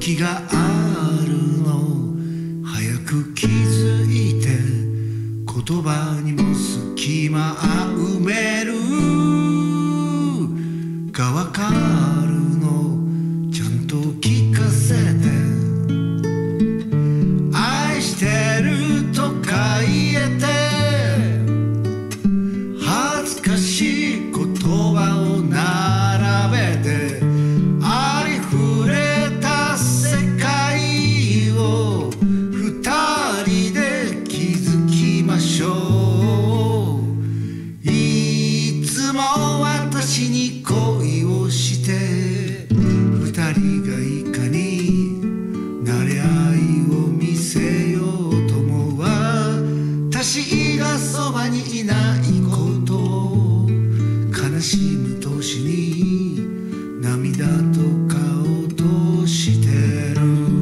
時があるの早く気づいて言葉にも隙間埋めるがわかるのちゃんと聞かせて愛してるとか言えて恥ずかしい言葉を並べてありふれた世界を二人で築きましょういつも私に恋をして二人がいかに慣れ合いを見せようとも私がそばにいないことを悲しむ年に涙と顔としてる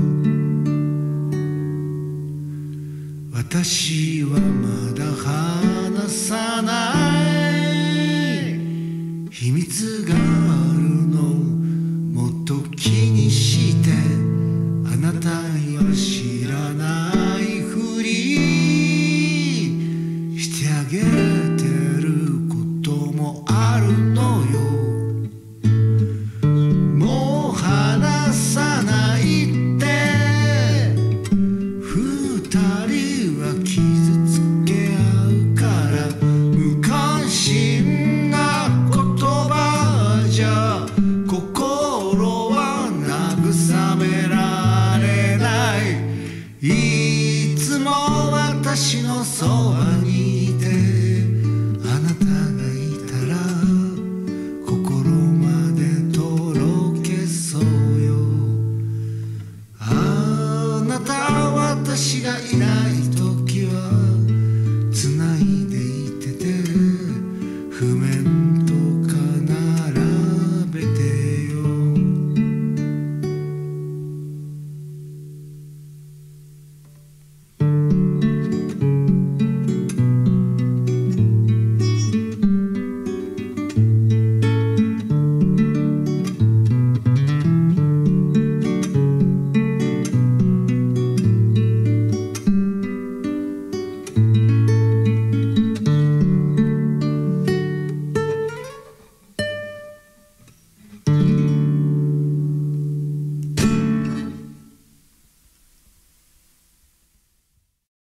私はまだ話さない秘密があるのもっと気にしてあなたには知